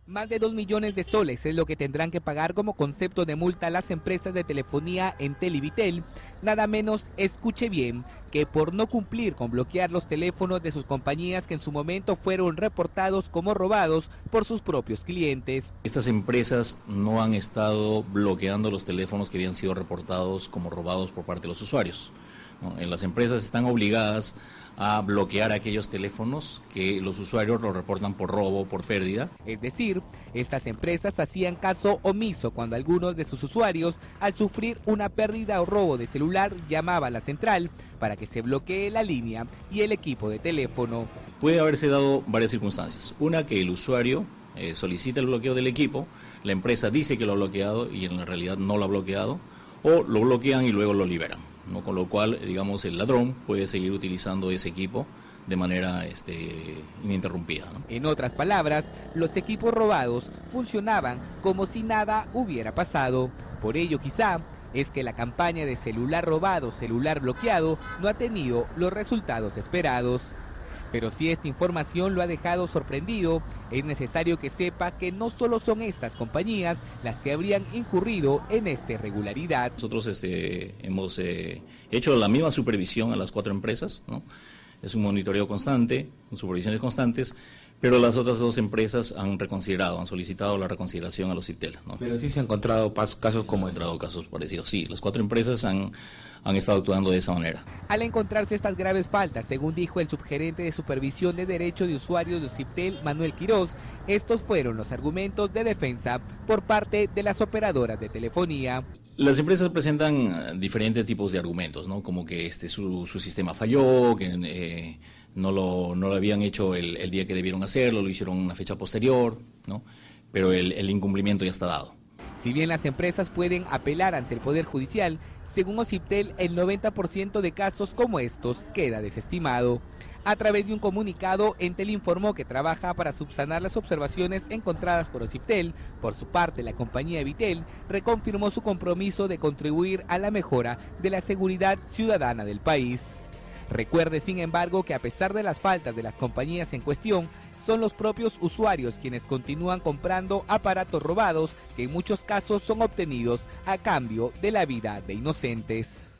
Más de 2 millones de soles es lo que tendrán que pagar como concepto de multa las empresas de telefonía Entel y Vitel, nada menos, escuche bien, que por no cumplir con bloquear los teléfonos de sus compañías que en su momento fueron reportados como robados por sus propios clientes. Estas empresas no han estado bloqueando los teléfonos que habían sido reportados como robados por parte de los usuarios, ¿no? Las empresas están obligadas a bloquear aquellos teléfonos que los usuarios los reportan por robo, por pérdida. Es decir, estas empresas hacían caso omiso cuando algunos de sus usuarios, al sufrir una pérdida o robo de celular, llamaba a la central para que se bloquee la línea y el equipo de teléfono. Puede haberse dado varias circunstancias. Una, que el usuario solicita el bloqueo del equipo, la empresa dice que lo ha bloqueado y en realidad no lo ha bloqueado, o lo bloquean y luego lo liberan, ¿no? Con lo cual, digamos, el ladrón puede seguir utilizando ese equipo de manera ininterrumpida, ¿no? En otras palabras, los equipos robados funcionaban como si nada hubiera pasado. Por ello, quizá, es que la campaña de celular robado, celular bloqueado no ha tenido los resultados esperados. Pero si esta información lo ha dejado sorprendido, es necesario que sepa que no solo son estas compañías las que habrían incurrido en esta irregularidad. Nosotros hemos hecho la misma supervisión a las 4 empresas, ¿no? Es un monitoreo constante, supervisiones constantes, pero las otras 2 empresas han solicitado la reconsideración a los IPTEL, ¿no? Pero sí se han encontrado casos como estos. Casos parecidos, sí, las 4 empresas han estado actuando de esa manera. Al encontrarse estas graves faltas, según dijo el subgerente de Supervisión de Derecho de Usuarios de Ociptel, Manuel Quiroz, estos fueron los argumentos de defensa por parte de las operadoras de telefonía. Las empresas presentan diferentes tipos de argumentos, ¿no? Como que su sistema falló, que no lo habían hecho el día que debieron hacerlo, lo hicieron en una fecha posterior, ¿no? Pero el incumplimiento ya está dado. Si bien las empresas pueden apelar ante el Poder Judicial, según Ociptel, el 90% de casos como estos queda desestimado. A través de un comunicado, Entel informó que trabaja para subsanar las observaciones encontradas por Ociptel. Por su parte, la compañía Vitel reconfirmó su compromiso de contribuir a la mejora de la seguridad ciudadana del país. Recuerde, sin embargo, que a pesar de las faltas de las compañías en cuestión, son los propios usuarios quienes continúan comprando aparatos robados que en muchos casos son obtenidos a cambio de la vida de inocentes.